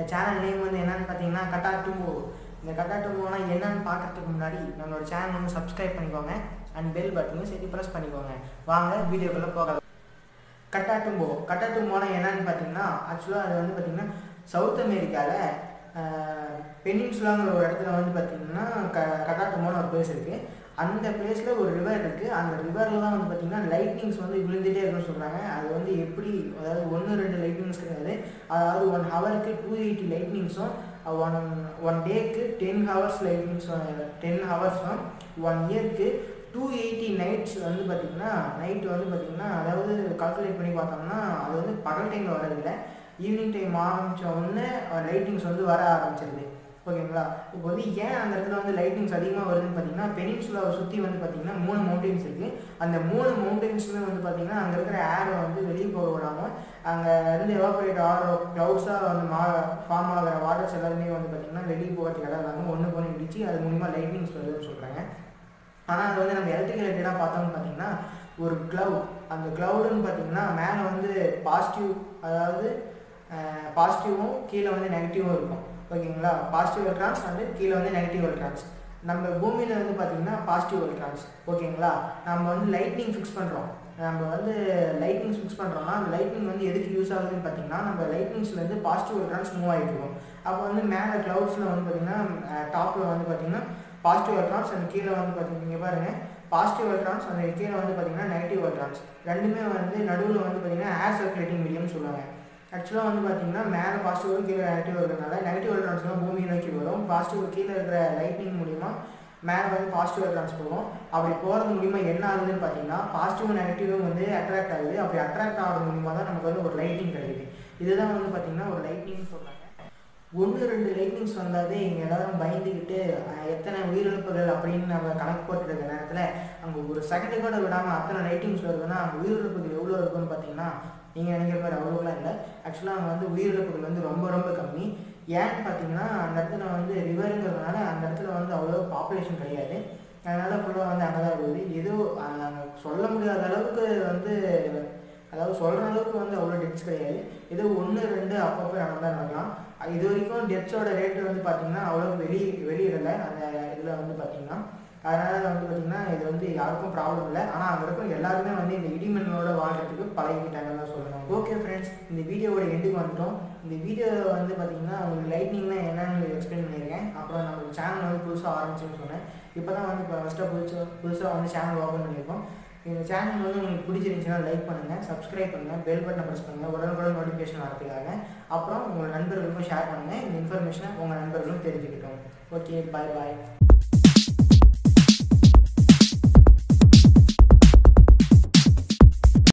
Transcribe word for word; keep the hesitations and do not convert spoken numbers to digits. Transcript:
Channel name வந்து என்னன்னு பார்த்தீங்கன்னா கட்டா டும்போ. இந்த கட்டா டும்போனா என்னன்னு பார்க்கறதுக்கு முன்னாடி நம்மளோட சேனல் வந்து சப்ஸ்கிரைப் பண்ணிக்கோங்க அண்ட் பெல் பட்டனையும் சேர்த்து ப்ரெஸ் பண்ணிக்கோங்க. வாங்க வீடியோக்குள்ளே போகலாம். கட்டா டும்போ கட்டா டும்போனா என்னன்னு பார்த்தீங்கன்னா ஆக்சுவலாக அது வந்து பார்த்தீங்கன்னா சவுத் அமெரிக்காவில் பெனின்சுலாங்கிற ஒரு இடத்துல வந்து பார்த்தீங்கன்னா க கட்டா டும்போன்னு ஒரு பிளேஸ் இருக்குது. அந்த பிளேஸில் ஒரு ரிவர் இருக்குது. அந்த ரிவரில் தான் வந்து பார்த்திங்கன்னா லைட்னிங்ஸ் வந்து விழுந்துகிட்டே இருக்குன்னு சொல்கிறாங்க. அது வந்து எப்படி, அதாவது ஒன்று ரெண்டு லைட்னிங்ஸ் கிடையாது, அதாவது ஒன் ஹவருக்கு டூ எயிட்டி லைட்னிங்ஸும் ஒன் ஒன் டேக்கு டென் ஹவர்ஸ் லைட்னிங்ஸும் டென் ஹவர்ஸும் ஒன் இயருக்கு டூ எயிட்டி நைட்ஸ் வந்து பார்த்திங்கன்னா நைட்டு வந்து பார்த்திங்கன்னா அதாவது கால்குலேட் பண்ணி பார்த்தோம்னா அது வந்து பகல் டைமில் வரதில்லை, ஈவினிங் டைம் ஆரம்பித்த உடனே லைட்டிங்ஸ் வந்து வர ஆரம்பிச்சிருது. ஓகேங்களா. இப்போ வந்து ஏன் அந்த இடத்துல வந்து லைட்டிங்ஸ் அதிகமாக வருதுன்னு பார்த்தீங்கன்னா பெனின்சுலாவை சுற்றி வந்து பார்த்திங்கன்னா மூணு மவுண்டெயின்ஸ் இருக்குது. அந்த மூணு மவுண்டெயின்ஸுமே வந்து பார்த்திங்கன்னா அங்கே இருக்கிற ஏரை வந்து வெளியே போக விடாமல் அங்கே இருந்து எவாபரேட் ஆகிற க்ளவுட்ஸாக வந்து மா ஃபார்ம் ஆகிற வாட்டர்ஸ் எல்லாருமே வந்து பார்த்திங்கன்னா வெளியே போகிறதுக்கு இடம் இல்லாமல் ஒன்று போன இடிச்சு அது மூலிமா லைட்னிங்ஸ் வருதுன்னு சொல்கிறாங்க. ஆனால் அது வந்து நம்ம எலக்ட்ரிக்கல் ரிலேட்டடாக பார்த்தோம்னு பார்த்திங்கன்னா ஒரு க்ளவுட், அந்த க்ளவுடுன்னு பார்த்திங்கன்னா மேலே வந்து பாசிட்டிவ், அதாவது பாசிட்டிவும் கீழே வந்து நெகட்டிவும் இருக்கும். ஓகேங்களா. பாசிட்டிவ் எலக்ட்ரான்ஸ் அண்டு கீழே வந்து நெகட்டிவ் எலக்ட்ரான்ஸ். நம்ம பூமியில் வந்து பார்த்திங்கன்னா பாசிட்டிவ் எலக்ட்ரான்ஸ். ஓகேங்களா. நம்ம வந்து லைட்னிங் ஃபிக்ஸ் பண்ணுறோம். நம்ம வந்து லைட்னிங்ஸ் ஃபிக்ஸ் பண்ணுறோம்னா அந்த லைட்னிங் வந்து எதுக்கு யூஸ் ஆகுதுன்னு பார்த்திங்கன்னா நம்ம லைட்னிங்ஸ்லேருந்து பாசிட்டிவ் எலக்ட்ரான்ஸ் மூவ் ஆகிட்டு இருக்கும். அப்போ வந்து மேலே க்ளவுட்ஸில் வந்து பார்த்திங்கன்னா டாப்பில் வந்து பார்த்திங்கன்னா பாசிட்டிவ் எலக்ட்ரான்ஸ் அண்ட் கீழே வந்து பார்த்திங்கன்னா இங்கே பாருங்கள் பாசிட்டிவ் எலக்ட்ரான்ஸ் அந்த கீழே வந்து பார்த்திங்கன்னா நெகட்டிவ் எலக்ட்ரான்ஸ் ரெண்டுமே வந்து நடுவில் வந்து பார்த்திங்கன்னா ஏர் சர்க்குலேட்டிங் மீடியம்னு சொல்லுவாங்க. ஆக்சுவலாக வந்து பார்த்திங்கன்னா மேலே பாசிட்டிவ் கீழே நெகட்டிவ் இருக்கிறதுனால நெகட்டிவ் எலக்ட்ரான்ஸ்லாம் பூமியை நோக்கி வரும். பாசிட்டிவ் கீழே இருக்கிற லைட்னிங் மூலிமா மேலே வந்து பாசிட்டிவ் எலக்ட்ரான்ஸ் போகும். அப்படி போகிறது மூலிமா என்ன ஆகுதுன்னு பார்த்தீங்கன்னா பாசிட்டிவ் நெகட்டிவும் வந்து அட்ராக்ட் ஆகுது. அப்படி அட்ராக்ட் ஆகிறது மூலிமா தான் நமக்கு வந்து ஒரு லைட்டிங் கிடைக்குது. இதுதான் வந்து பார்த்திங்கன்னா ஒரு லைட்னிங்னு சொல்கிறாங்க. ஒன்று ரெண்டு லைட்னிங்ஸ் வந்தாலே இங்கே எல்லோரும் பயந்துக்கிட்டு எத்தனை உயிரிழப்புகள் அப்படின்னு நம்ம கணக்கு போட்டுருக்க நேரத்தில் அங்கே ஒரு செகண்டு கூட விடாமல் அத்தனை லைட்டிங்ஸ் வருதுன்னா அங்கே உயிரிழப்புகள் எவ்வளோ இருக்குன்னு பார்த்தீங்கன்னா நீங்கள் நினைக்கிற மாதிரி அவ்வளோலாம் இல்லை. ஆக்சுவலாக அங்கே வந்து உயிரிழப்புகள் வந்து ரொம்ப ரொம்ப கம்மி. ஏன்னு பார்த்தீங்கன்னா அந்த இடத்துல வந்து ரிவருங்கிறதுனால அந்த இடத்துல வந்து அவ்வளோ பாப்புலேஷன் கிடையாது. அதனால் ஃபுல்லாக வந்து அங்கே தான் இருக்குது. ஏதோ சொல்ல முடியாத அளவுக்கு வந்து, அதாவது சொல்கிற அளவுக்கு வந்து அவ்வளோ டெத்ஸ் கிடையாது. ஏதோ ஒன்று ரெண்டு அப்பப்போ நடந்தால் நடக்கலாம். இது வரைக்கும் டெத்ஸோட ரேட்டு வந்து பார்த்திங்கன்னா அவ்வளோ வெளி வெளியிடலை அந்த இதில் வந்து பார்த்திங்கன்னா. அதனால் வந்து பார்த்திங்கன்னா இது வந்து யாருக்கும் ப்ராப்ளம் இல்லை. ஆனால் அங்கே இருக்கும் எல்லாருமே வந்து இந்த இடிமண்ணோட வாழ்கிறதுக்கு பழகிட்டாங்கன்னு தான் சொல்லணும். ஓகே ஃப்ரெண்ட்ஸ், இந்த வீடியோவோட எண்டுக்கு வந்துட்டோம். இந்த வீடியோவில் வந்து பார்த்திங்கன்னா உங்களுக்கு லைட்னிங்னா என்னென்னு எக்ஸ்பிளைன் பண்ணியிருக்கேன். அப்புறம் நம்ம சேனல் வந்து புதுசாக ஆரம்பிச்சுன்னு சொன்னேன். இப்போ தான் வந்து இப்போ ஃபஸ்ட்டாக புதுசாக புதுசாக வந்து சேனல் ஓப்பன் பண்ணியிருக்கோம். இந்த சேனல் வந்து உங்களுக்கு பிடிச்சிருந்துச்சுன்னா லைக் பண்ணுங்கள், சப்ஸ்கிரைப் பண்ணுங்கள், பெல் பட்டனை ப்ரெஸ் பண்ணுங்கள், உடனுக்குடன் நோட்டிஃபிகேஷன் வரதுக்காக. அப்புறம் உங்கள் நண்பர்களுக்கும் ஷேர் பண்ணுங்கள். இந்த இன்ஃபர்மேஷனை உங்கள் நண்பர்களும் தெரிஞ்சுக்கிட்டோம். ஓகே, பாய் பாய்.